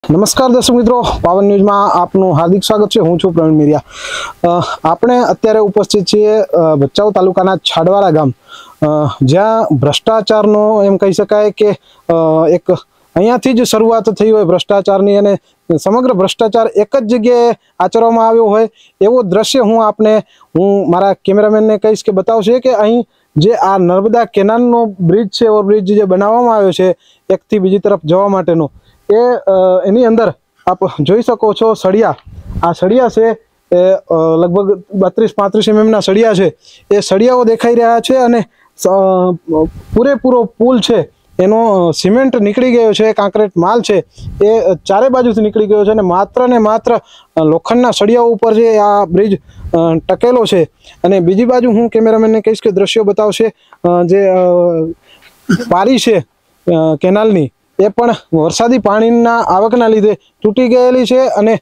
નમસ્કાર દર્શક મિત્રો, પાવન ન્યૂઝમાં આપનું હાર્દિક સ્વાગત છે। હું છું પ્રવીણ મિરિયા। આપણે અત્યારે ઉપસ્થિત છીએ ભચાઉ તાલુકાના છાડવાળા ગામ, જ્યાં ભ્રષ્ટાચારનો એમ કહી શકાય કે એક અહીંયાથી જ શરૂઆત થઈ હોય ભ્રષ્ટાચારની, અને સમગ્ર ભ્રષ્ટાચાર એક જ જગ્યાએ આચરવામાં આવ્યો હોય એવો દ્રશ્ય હું મારા કેમેરામેનને કહીશ કે બતાવશે કે અહીં જે આ નર્મદા કેનાલનો બ્રિજ છે, ઓવરબ્રિજ જે બનાવવામાં આવ્યો છે એકથી બીજી તરફ જવા માટેનો, એની અંદર આપ જોઈ શકો છો સળિયા, આ સળિયા છે એ લગભગ 32-35 mm સળિયા છે। એ સળિયાઓ દેખાઈ રહ્યા છે અને પૂરેપૂરો પુલ છે એનો સિમેન્ટ નીકળી ગયો છે, કાંકરેટ માલ છે એ ચારે બાજુથી નીકળી ગયો છે અને માત્ર લોખંડના સળિયાઓ ઉપર જે આ બ્રિજ ટકેલો છે। અને બીજી બાજુ હું કેમેરામેનને કહીશ કે દ્રશ્યો બતાવશે, જે પારી છે કેનાલની એ પણ વરસાદી પાણીના આવકના લીધે તૂટી ગયેલી છે અને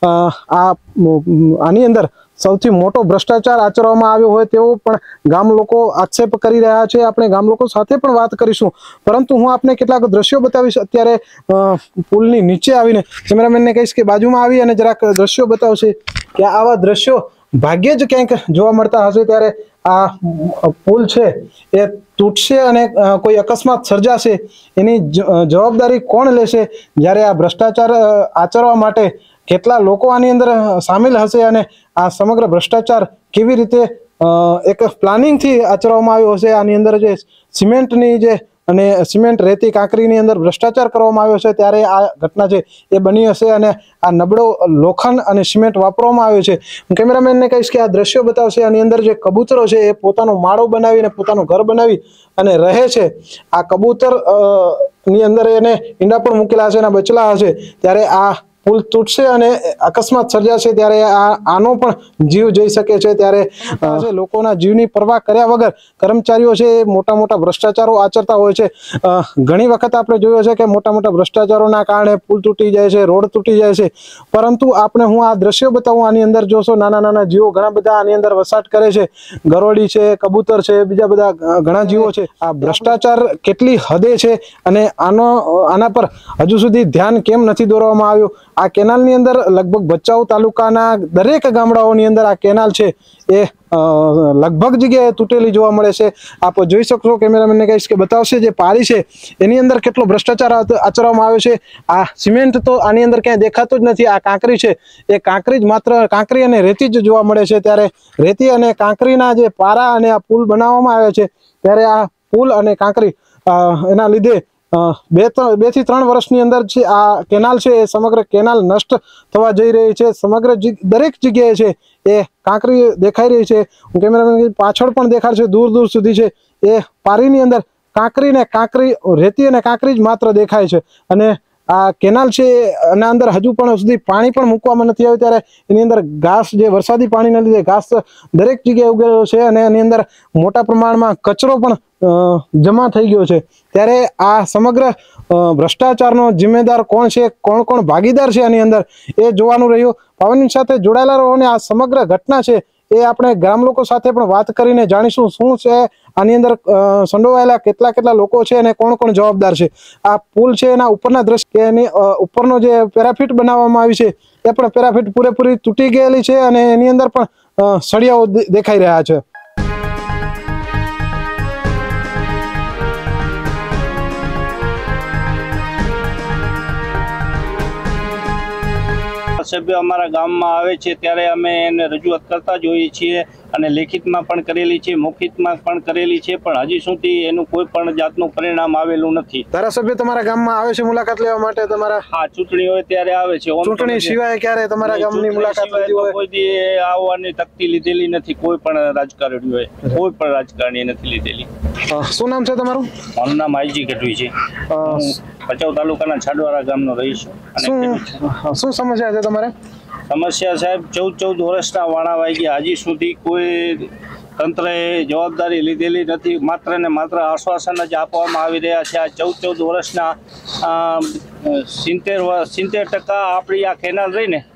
આની અંદર સૌથી મોટો ભ્રષ્ટાચાર આચરવામાં આવ્યો હોય તેવો પણ ગામ લોકો આક્ષેપ કરી રહ્યા છે। આપણે ગામ લોકો સાથે પણ વાત કરીશું, પરંતુ હું આપને કેટલાક દ્રશ્યો બતાવીશ। અત્યારે પુલની નીચે આવીને કેમેરામેનને કહીશ કે બાજુમાં આવી અને જરાક દ્રશ્યો બતાવશે કે આવા દ્રશ્યો ભાગ્યે જ ક્યાંક જોવા મળતા હશે। ત્યારે આ પુલ છે એ તૂટશે અને કોઈ અકસ્માત સર્જાશે, એની જવાબદારી કોણ લેશે? જ્યારે આ ભ્રષ્ટાચાર આચરવા માટે કેટલા લોકો આની અંદર સામેલ હશે અને આ સમગ્ર ભ્રષ્ટાચાર કેવી રીતે એક પ્લાનિંગથી આચરવામાં આવ્યો હશે? આની અંદર જે સિમેન્ટની જે અને સિમેન્ટ રેતી કાંકરીની અંદર ભ્રષ્ટાચાર કરવામાં આવ્યો છે ત્યારે આ ઘટના છે એ બની હશે અને આ નબળો લોખંડ અને સિમેન્ટ વાપરવામાં આવ્યો છે। હું કેમેરામેનને કહીશ કે આ દ્રશ્યો બતાવશે। આની અંદર જે કબૂતરો છે એ પોતાનો માળો બનાવીને પોતાનું ઘર બનાવી અને રહે છે। આ કબૂતર ની અંદર એને ઈંડા પણ મૂકેલા હશે અને બચલા હશે। ત્યારે આ પુલ તૂટશે અને અકસ્માત સર્જાશે ત્યારે આનો પણ જીવ જઈ શકે છે। ત્યારે લોકોના જીવની પરવા કર્યા વગર કર્મચારીઓ છે એ મોટા ભ્રષ્ટાચારો આચરતા હોય છે। ઘણી વખત આપણે જોયો છે કે મોટા ભ્રષ્ટાચારોના કારણે પુલ તૂટી જાય છે, રોડ તૂટી જાય છે, પરંતુ આપણે હું આ દ્રશ્યો બતાવું, આની અંદર જોશો નાના જીવો ઘણા બધા આની અંદર વસાટ કરે છે, ગરોળી છે, કબૂતર છે, બીજા બધા ઘણા જીવો છે। આ ભ્રષ્ટાચાર કેટલી હદે છે અને આના પર હજુ સુધી ધ્યાન કેમ નથી દોરવામાં આવ્યું? આ કેનાલની અંદર લગભગ ભચાઉ તાલુકાના દરેક ગામડાઓની અંદર આ કેનાલ છે એ લગભગ જગ્યાએ તૂટેલી જોવા મળે છે। આપ જોઈ શકશો, કેમેરામેનને કહીશ કે બતાવશે, જે પારી છે એની અંદર કેટલો ભ્રષ્ટાચાર આચરવામાં આવ્યો છે। આ સિમેન્ટ તો આની અંદર ક્યાંય દેખાતો જ નથી। આ કાંકરી છે એ કાંકરી જ માત્ર કાંકરી અને રેતી જ જોવા મળે છે। ત્યારે રેતી અને કાંકરીના જે પારા અને આ પુલ બનાવવામાં આવ્યા છે, ત્યારે આ પુલ અને કાંકરી એના લીધે 2 થી 3 વર્ષની અંદર છે આ કેનાલ છે એ સમગ્ર કેનાલ નષ્ટ થવા જઈ રહી છે। સમગ્ર દરેક જગ્યાએ છે એ કાંકરી દેખાઈ રહી છે। હું કેમેરામેન પાછળ પણ દેખાડશે, દૂર સુધી છે એ પારીની અંદર કાંકરી રેતી અને કાંકરી જ માત્ર દેખાય છે અને આ કેનાલ છે એના અંદર હજુ પણ સુધી પાણી પણ મૂકવામાં નથી આવ્યું। ત્યારે એની અંદર ઘાસ, જે વરસાદી પાણીના લીધે ઘાસ દરેક જગ્યાએ ઉગેલો છે અને એની અંદર મોટા પ્રમાણમાં કચરો પણ જમા થઈ ગયો છે। ત્યારે આ સમગ્ર ભ્રષ્ટાચારનો જિમ્મેદાર કોણ છે, કોણ ભાગીદાર છે આની અંદર, એ જોવાનું રહ્યું। પાવનની સાથે જોડાયેલા રહો અને આ સમગ્ર ઘટના છે એ આપણે ગામ લોકો સાથે પણ વાત કરીને જાણીશું શું છે આની અંદર સંડોવાયેલા કેટલા લોકો છે અને કોણ જવાબદાર છે। આ પુલ છે એના ઉપરના દ્રશ્ય, એની ઉપરનો જે પેરાફીટ બનાવવામાં આવી છે એ પણ પેરાફીટ પૂરેપૂરી તૂટી ગયેલી છે અને એની અંદર પણ સળિયાઓ દેખાઈ રહ્યા છે। સભ્ય અમારા ગામમાં આવે છે ત્યારે અમે એને રજૂઆત કરતા જોઈએ છીએ અને લેખિતમાં પણ કરેલી છે, મૌખિકમાં પણ કરેલી છે, પણ હજી સુધી એનું કોઈ પણ જાતનું પરિણામ આવેલું નથી। ધારાસભ્ય તમારા ગામમાં આવે છે મુલાકાત લેવા માટે? તમારા હા, ચૂંટણી હોય ત્યારે આવે છે। ચૂંટણી સિવાય ક્યારે તમારા ગામની મુલાકાત લીધી હોય? કોઈ દી આવવાની તકતી લીધેલી નથી। કોઈ પણ રાજકારણીઓએ કોઈ પણ રાજકારણીએ નથી લીધેલી। શું નામ છે તમારું? મારું નામ આઈજી ગઢવી છે। ભચાઉ તાલુકાના છાડવાળા ગામનો રહીશ છું। શું સમસ્યા છે તમારે? સમસ્યા સાહેબ, 14 વર્ષના વાણા વાઈ ગયા, હજી સુધી કોઈ તંત્રએ જવાબદારી લીધેલી નથી। માત્ર ને માત્ર આશ્વાસન જ આપવામાં આવી રહ્યા છે। આ 14 વર્ષના 70% આપણી આ કેનાલ રહીને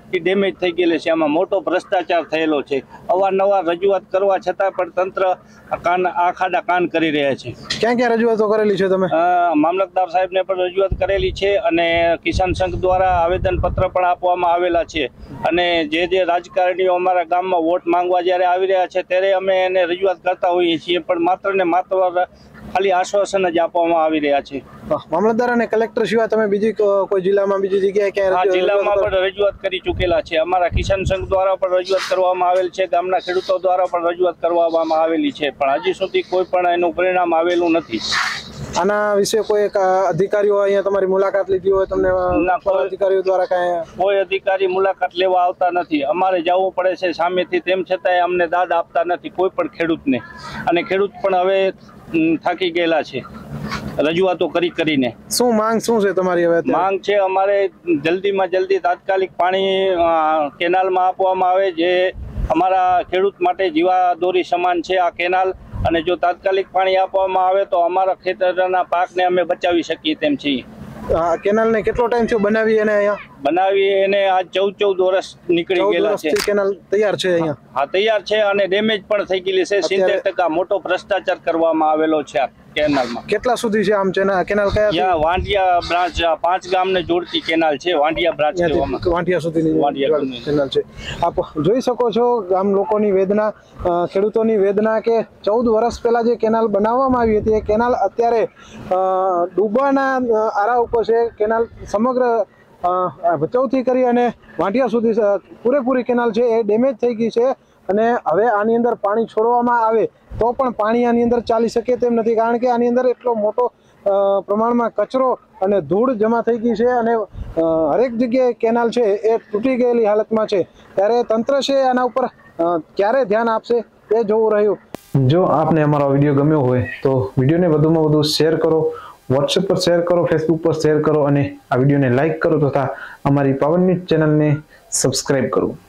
એ ડેમેજ થઈ ગયેલી છે. આમાં મોટો ભ્રષ્ટાચાર થયેલો છે. અવારનવાર રજૂઆત કરવા છતાં પણ તંત્ર આખાડા કાન કરી રહ્યા છે. ક્યાં ક્યાં રજૂઆતો કરેલી છે તમે? મામલતદાર સાહેબને પણ રજૂઆત કરેલી છે અને કિસાન સંઘ દ્વારા આવેદનપત્ર પણ આપવામાં આવેલા છે. અને જે રાજકારણીઓ અમારા ગામમાં વોટ માંગવા જ્યારે આવી રહ્યા છે ત્યારે અમે એને રજૂઆત કરતા હોઈએ છીએ, પણ માત્ર ને માત્ર ખાલી આશ્વાસન જ આપવામાં આવી રહ્યા છે. મામલતદાર અને કલેક્ટર સિવાય તમે બીજી કોઈ જિલ્લામાં બીજી જગ્યાએ ક્યાંય આ જિલ્લામાં પણ રજૂઆત કરી ચૂકેલા છે. અમારા કિસાન સંઘ દ્વારા પણ રજૂઆત કરવામાં આવેલ છે, ગામના ખેડૂતો દ્વારા પણ રજૂઆત કરવામાં આવેલી છે, પણ હજી સુધી કોઈ પણ એનું પરિણામ આવેલું નથી. આના વિશે કોઈ અધિકારીઓ અહીંયા તમારી મુલાકાત લીધી હોય તમને? અધિકારીઓ દ્વારા કાંઈ કોઈ અધિકારી મુલાકાત લેવા આવતા નથી. અમારે જવું પડે છે સામેથી, તેમ છતાંય અમને દાદ આપતા નથી કોઈ પણ ખેડૂતને. અને ખેડૂત પણ હવે થાકી ગયેલા છે રજૂઆતો કરીને. શું માંગ શું છે તમારી હવે? માંગ છે અમારે જલ્દીમાં જલ્દી તાત્કાલિક પાણી કેનાલમાં આપવામાં આવે, જે અમારા ખેડૂત માટે જીવાદોરી સમાન છે આ કેનાલ. અને જો તાત્કાલિક પાણી આપવામાં આવે તો અમારા ખેતરના પાકને અમે બચાવી શકીએ તેમ છીએ. કેનાલને કેટલો ટાઈમ થયો બનાવી? અને અહીંયા બનાવી એને આ 14 વર્ષ નીકળી ગયેલા છે. કેનાલ તૈયાર છે અહીંયા? હા, તૈયાર છે અને ડેમેજ પણ થઈ ગયેલી છે. 70% મોટો ભ્રષ્ટાચાર કરવામાં આવેલો છે આ કેનાલમાં. કેટલા સુધી છે આમ કેનાલ? કયા? વાંઢિયા બ્રાન્ચ 5 ગામને જોડતી કેનાલ છે. વાંઢિયા બ્રાન્ચ વાંઢિયા સુધીની કેનાલ છે. આપ જોઈ શકો છો ગામ લોકોની વેદના, ખેડૂતોની વેદના કે 14 વર્ષ પહેલા જે કેનાલ બનાવવામાં આવી હતી એ કેનાલ અત્યારે ડૂબવાના આરા ઉપર છે. કેનાલ સમગ્ર ભચાઉથી કરી અને વાંઢિયા સુધી પૂરેપૂરી કેનાલ છે એ ડેમેજ થઈ ગઈ છે. અને હવે આની અંદર પાણી છોડવામાં આવે તો પણ પાણી આની અંદર ચાલી શકે તેમ નથી, કારણ કે આની અંદર એટલો મોટો પ્રમાણમાં કચરો અને ધૂળ જમા થઈ ગઈ છે અને હરેક જગ્યાએ કેનાલ છે એ તૂટી ગયેલી હાલતમાં છે. ત્યારે તંત્ર છે આના ઉપર ક્યારે ધ્યાન આપશે એ જોવું રહ્યું. જો આપને અમારો વિડીયો ગમ્યો હોય તો વિડીયોને વધુમાં વધુ શેર કરો, વોટ્સએપ પર શેર કરો, ફેસબુક પર શેર કરો અને આ વિડીયોને લાઇક કરો તથા અમારી પાવર ન્યૂઝ ચેનલને સબસ્ક્રાઇબ કરો.